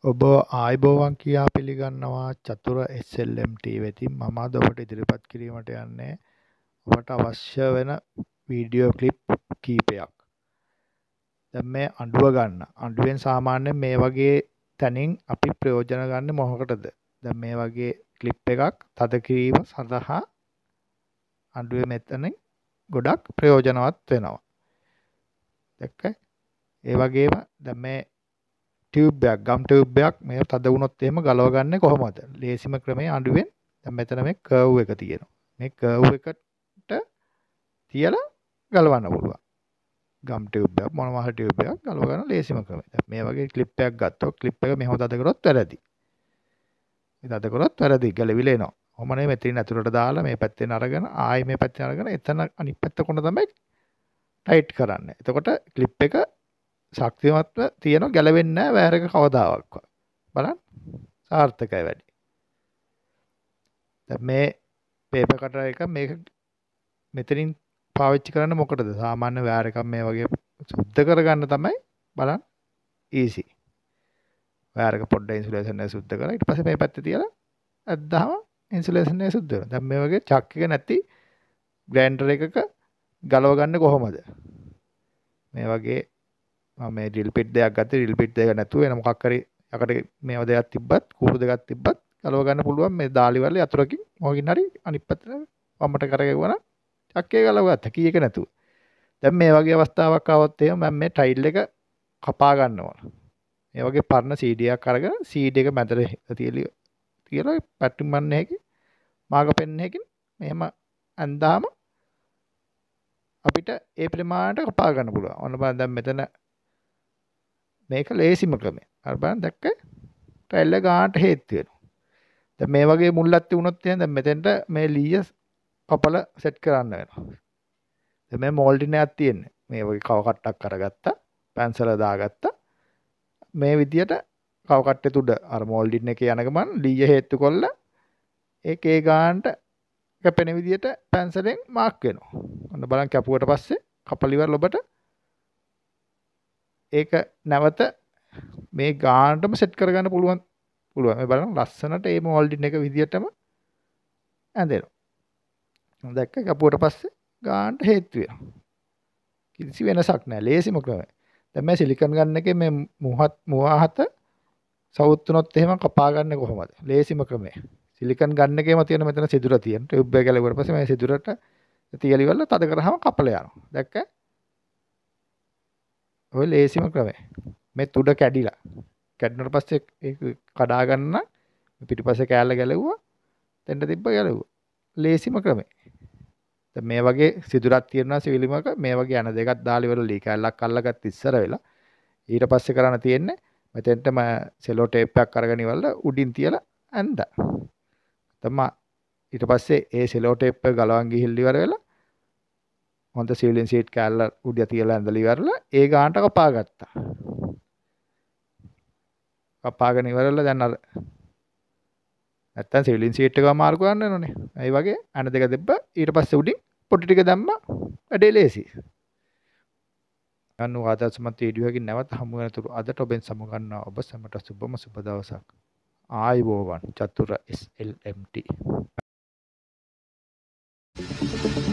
ඔබ ආයුබෝවන් කියා පිළිගන්නවා චතුර SLMT වෙතින් මම අද ඔබට ඉදිරිපත් කිරීමට යන්නේ ඔබට අවශ්‍ය වෙන වීඩියෝ ක්ලිප් කීපයක්. දැන් මේ අඬුව ගන්න. අඬුවෙන් සාමාන්‍යයෙන් මේ වගේ තැනින් අපි ප්‍රයෝජන ගන්න මොකකටද? දැන් මේ වගේ ක්ලිප් එකක් තද කිරීම සඳහා අඬුවේ මෙතනින් ගොඩක් ප්‍රයෝජනවත් වෙනවා. දැක්කයි? ඒ වගේම දැන් මේ ටියුබ් එකක් ගම් ටියුබ් එකක් මේ තද වුණොත් එහෙම ගලව ගන්න කොහොමද? ලේසිම ක්‍රමය අඬුවෙන් දැන් මෙතන මේ කර්ව් එක තියෙනවා. මේ කර්ව් එකට තියලා ගලවන්න පුළුවන්. ගම් ටියුබ් එකක් මොනවා හරි ටියුබ් එකක් ගලව ගන්න ලේසිම ක්‍රමය. දැන් මේ වගේ ක්ලිප් එකක් ගත්තොත් ක්ලිප් එක මෙහෙම තද කරොත් වැරදි. මේ තද කරොත් වැරදි ගැලවිලා එනවා. කොහොම නේ මෙතනින් ඇතුළට දාලා මේ පැත්තෙන් අරගෙන ආයි මේ පැත්තෙන් අරගෙන එතන අනිත් පැත්ත කොන තමයි ටයිට් කරන්නේ. එතකොට ක්ලිප් එක ශක්තිමත්ව තියෙන ගැලවෙන්නේ නැහැ වයර් එක කවදාවත්. බලන්න සාර්ථකයි වැඩි. දැන් මේ පේපර් කටර් එක මේක මෙතනින් පාවිච්චි කරන්න මොකටද? සාමාන්‍ය වයර් එකක් මේ වගේ සුද්ධ කරගන්න තමයි බලන්න ඊසි. වයර් එක පොඩ්ඩක් ඉන්සුලේෂන් එක සුද්ධ කරලා ඊට පස්සේ මේ පැත්තේ තියලා අද්දාම ඉන්සුලේෂන් එක සුද්ධ වෙනවා. දැන් මේ වගේ චක් එක නැති ග්‍රයින්ඩර් එකක ගලව ගන්න කොහොමද? මේ වගේ මම මේ ඩ්‍රිල් පිට් දෙකක් ගත්තා. ඩ්‍රිල් පිට් දෙක නැතුව වෙන මොකක් හරි යකට මේව දෙකක් තිබ්බත් කූරු දෙකක් තිබ්බත් ගලව ගන්න පුළුවන් මේ දාලි වල යතුරකින් මොකකින් හරි අනිත් පැත්තට වම්මට කරගෙවුවා නම් චක්කේ ගලව ගත්තා කීයක නැතුව. දැන් මේ වගේ අවස්ථාවක් ආවොත් එහෙම මම මේ ටයිල් එක කපා ගන්න ඕන. මේ වගේ පරණ CD එකක් අරගෙන CD එක මැදට තියලා පැට්ටින් මන්න එකකින් මාග පෙන්න එකකින් මෙහෙම අන්දාම අපිට ඒ ප්‍රමාණයට කපා ගන්න පුළුවන්. ඔන්න බලන්න දැන් මෙතන මේක ලේසිම ක්‍රමය. අර බලන්න දැක්ක ටයිල් එක ගන්නට හේතු වෙනවා. දැන් මේ වගේ මුල්ලක් තිබුණොත් එහෙනම් දැන් මෙතෙන්ට මේ ලීය කපල සෙට් කරන්න වෙනවා. දැන් මේ මෝල්ඩින් එකක් තියෙන්නේ. මේ වගේ කව කට්ටක් අරගත්තා. පැන්සල දාගත්තා. මේ විදියට කව කට්ටේ තුඩ අර මෝල්ඩින් එකේ යන ගමන් ලීය හේතු කොල්ල ඒකේ ගන්නට කැපෙන විදියට පැන්සලෙන් මාක් වෙනවා. ඔන්න බලන්න කැපුවට පස්සේ කපල ඉවර ඔබට ඒක නැවත මේ ගානටම සෙට් කරගන්න පුළුවන්. මේ බලන්න ලස්සනට මේ මෝල්ඩින් එක විදියටම ඇඳෙනවා. දැක්ක කපුවට පස්සේ ගානට හේතු වෙනවා. කිසි වෙනසක් නැහැ. ලේසිම ක්‍රමය. දැන් මේ සිලිකන් ගන්න එකේ මේ මුවාහත සවුත් තුනොත් එහෙම කපා ගන්න කොහොමද? ලේසිම ක්‍රමය. සිලිකන් ගන්න එකේම තියෙන මෙතන සිදුර තියෙන. ටියුබ් එක ගැලවුවට පස්සේ මේ සිදුරට තියලි වල තද කරාම කපලා යනවා. දැක්ක? ඔය ලේසිම ක්‍රමය. මේ තුඩ කැඩිලා. කැඩුණාට පස්සේ ඒක කඩා ගන්න පිටිපස්සේ කෑල්ල ගැලවුවා. දෙන්න තිබ්බ ගැලවුවා. ලේසිම ක්‍රමය. දැන් මේ වගේ සිදුරක් තියෙනවා සිවිලිමක මේ වගේ යන දෙකක් දාලි වල ලී කැල්ලක් අල්ලගත්ත ඉස්සර වෙලා ඊට පස්සේ කරන්න තියෙන්නේ මෙතෙන්ට සෙලෝ ටේප් එකක් අරගෙන ඉවරලා උඩින් තියලා ඇඳා. තමයි ඊට පස්සේ ඒ සෙලෝ ටේප් එක ගලවන් ගිහිල්ලා ඉවර වෙලා හොඳ සිවිලින් සීට් කැල්ල උඩ තියලා ඇඳලා ඉවරලා ඒ ගානට කපා ගත්තා. කපාගෙන ඉවරලා දැන් අර නැත්තම් සිවිලින් සීට් එක මාරු කරන්න ඕනේ. ඒ වගේ අන දෙක දෙබ්බ ඊට පස්සේ උඩින් පොටි ටික දැම්මා. වැඩේ ලේසි. අන්න වාදස්මත් වීඩියෝ එකකින් නැවත හමු වෙනතුරු අදට ඔබෙන් සමු ගන්නවා. ඔබ සැමට සුබම සුබ දවසක්. ආයුබෝවන් චතුර SLMT